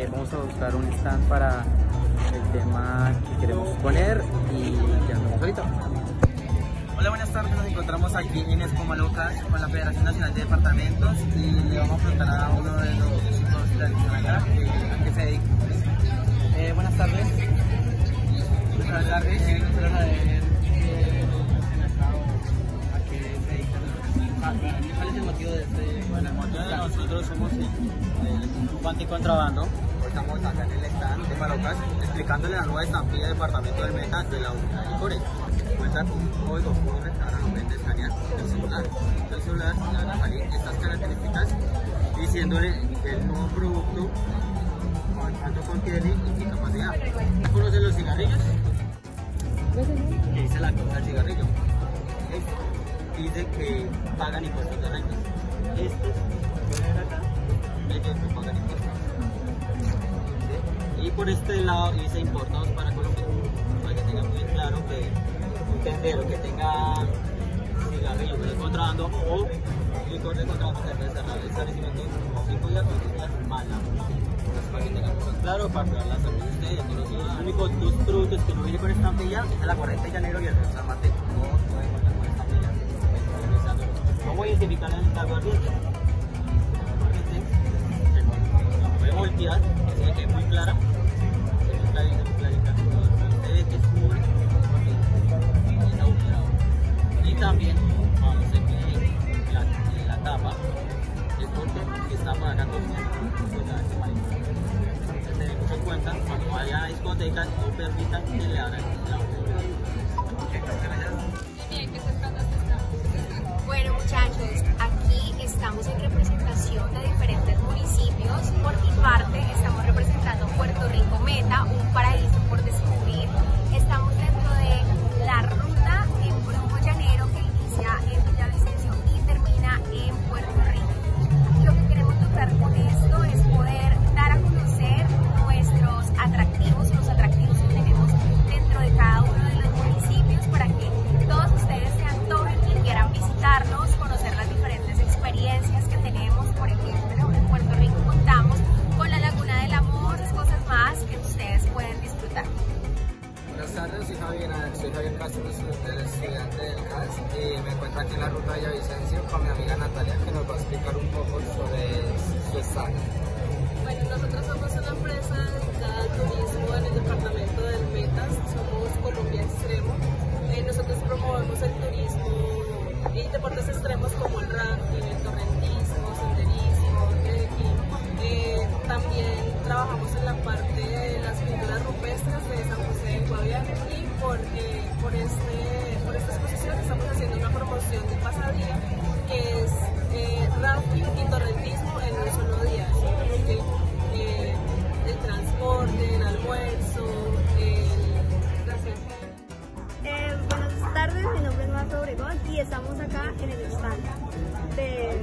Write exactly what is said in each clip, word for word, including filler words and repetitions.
eh, vamos a buscar un stand para el tema que queremos poner y ya nos vemos ahorita. Hola, buenas tardes, nos encontramos aquí en Escomalocas con la Federación Nacional de Departamentos y le vamos a preguntar a uno de los chicos de allá eh, a qué se dedica. Eh, buenas tardes. Buenas tardes. Eh, quiero saber eh, a qué se dedican. ¿Cuál es el motivo de este? Bueno, el motivo de nosotros somos el, el grupo anticontrabando. Estamos acá en el stand de Malocas explicándole la nueva estampilla de departamento del Meta de la unidad de licores. Cuenta con un código Q R, ahora lo pueden escanear el celular. El celular le van a salir estas características diciéndole el nuevo producto, cuánto contiene y qué capacidad. ¿Conocen los cigarrillos? ¿Qué dice la cosa del cigarrillo? Este dice que pagan impuestos de renta. Estos vienen acá, ellos no pagan impuestos. ¿Sí? Y por este lado dice importados para Colombia, para que tengan muy claro que entender que tenga cigarrillos de contrabando o licor de contrabando que debe cerrar el establecimiento cinco días o diez días mala. Entonces, para que tengan muy claro, para cuidar la salud de ustedes, de los ciudadanos. Los únicos dos productos que no vienen con estampilla es la cuarenta de enero y el San Mateo. No pueden contar con estampilla. ¿Cómo identificar el aguardiente? La puede voltear, que se quede muy clara. Se ve clarita, muy clarita. Se ve que es muy y también cuando se pide la, la tapa es porque está para acá cocinando pues ya este maíz. Entonces tenemos en cuenta cuando vayan a discotecas no permitan que le abran la botella. Bueno, muchachos, aquí estamos en representación de diferentes municipios. Por mi parte estamos representando Puerto Rico Meta, un paraíso por descubrir. Estamos dentro de la ruta en Brujo Llanero que inicia en Villavicencio y termina en Puerto Rico. Lo que queremos lograr con esto es poder dar a conocer nuestros atractivos, los atractivos que tenemos dentro de cada uno de los municipios para que todos ustedes se antojen y quieran visitarnos, conocer las diferentes experiencias que tenemos. Por ejemplo, en Puerto Rico contamos con la Laguna del Amor, cosas más que ustedes pueden disfrutar. Buenas tardes, soy Javier, soy Javier Castro, el estudiante del C A S y me encuentro aquí en la ruta de Villavicencio con mi amiga Natalia que nos va a explicar un poco sobre su stand. Bueno, nosotros somos una empresa dedicada al turismo en el departamento del Metas, somos Colombia Extremo. Eh, nosotros promovemos el turismo y deportes extremos como el rafting, el torrentismo, senderismo, trekking. Eh, también trabajamos en la parte de las pinturas rupestres de San José de Guaviare y por, eh, por, este, por esta exposición estamos haciendo una promoción de pasadía que es eh, rafting y torrentismo en un solo día, ¿sí? Porque, eh, el transporte, el almuerzo, el... Gracias. Eh, buenas tardes, mi nombre es Marta Obregón y estamos acá en el stand de...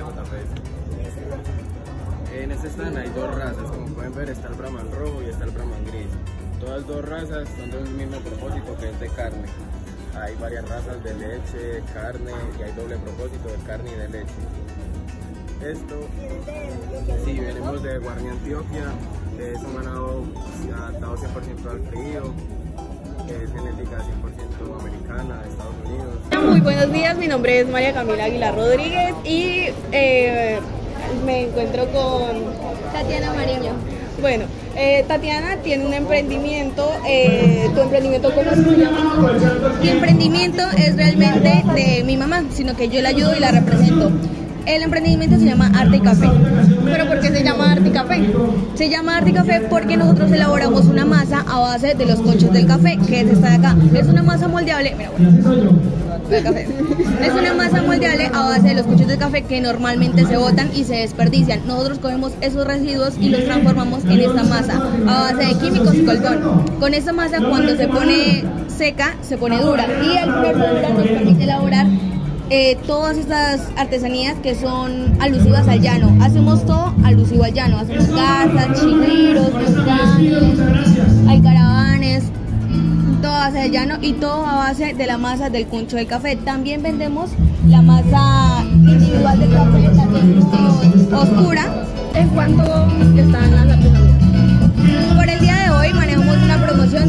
En este stand hay dos razas, como pueden ver está el Brahman rojo y está el Brahman gris. Todas dos razas son del mismo propósito que es de carne. Hay varias razas de leche, carne y hay doble propósito de carne y de leche. Esto, sí, venimos de Guarni, Antioquia, es un ganado adaptado cien por ciento al frío, que es genética cien por ciento americana de Estados Unidos. Muy buenos días, mi nombre es María Camila Aguilar Rodríguez y eh, me encuentro con Tatiana Mariño. Bueno, eh, Tatiana tiene un emprendimiento, eh, tu emprendimiento ¿cómo se llama? Mi emprendimiento es realmente de mi mamá, sino que yo la ayudo y la represento. El emprendimiento se llama Arte y Café. ¿Pero por qué se llama Arte y Café? Se llama Arte y Café porque nosotros elaboramos una masa a base de los conchos del café, que es esta de acá. Es una masa moldeable, mira, bueno, de café. Es una masa moldeable a base de los conchos del café que normalmente se botan y se desperdician. Nosotros cogemos esos residuos y los transformamos en esta masa a base de químicos y colgón. Con esta masa, cuando se pone seca, se pone dura, y al ponerse dura nos permite elaborar Eh, todas estas artesanías que son alusivas al llano. Hacemos todo alusivo al llano. Hacemos garzas, chigriros, volcanes, hay caravanes, todo a base de llano y todo a base de la masa del concho del café. También vendemos la masa individual del café, también oscura. ¿En cuánto están las artesanías?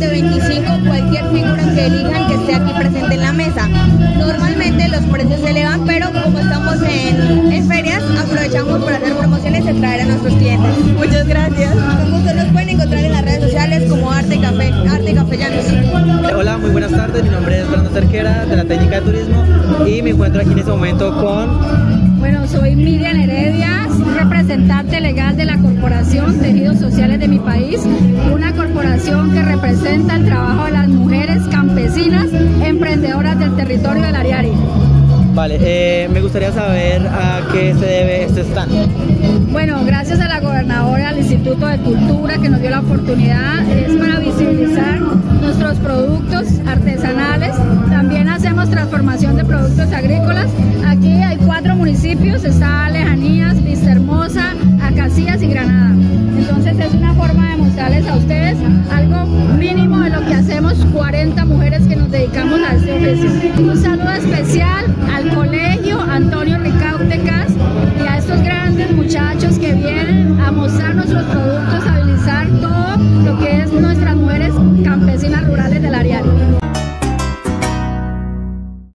de veinticinco, cualquier figura que elijan que esté aquí presente en la mesa. Normalmente los precios se elevan, pero como estamos en, en ferias, aprovechamos para hacer promociones y traer a nuestros clientes. Muchas gracias. Con gusto, nos pueden encontrar en las redes sociales como Arte Café, Arte Café Llanos. Hola, muy buenas tardes, mi nombre es Fernando Cerquera de la técnica de turismo y me encuentro aquí en este momento con... Bueno, soy Miriam Heredia, representante legal de la Corporación Tejidos Sociales de mi país, una corporación que representa el trabajo de las mujeres campesinas emprendedoras del territorio del Ariari. Vale, eh, me gustaría saber a qué se debe este stand. Bueno, gracias a la gobernadora, al Instituto de Cultura que nos dio la oportunidad, es para visibilizar nuestros productos artesanales. También hacemos transformación de productos agrícolas. Aquí hay cuatro municipios, está Lejanías, Vista Hermosa, Acacías y Granada. Entonces es una forma de mostrarles a ustedes algo mínimo de lo que hacemos cuarenta mujeres que nos dedicamos a este oficio. Un saludo especial al colegio Antonio Ricaurte Cas y a estos grandes muchachos que vienen a mostrar nuestros productos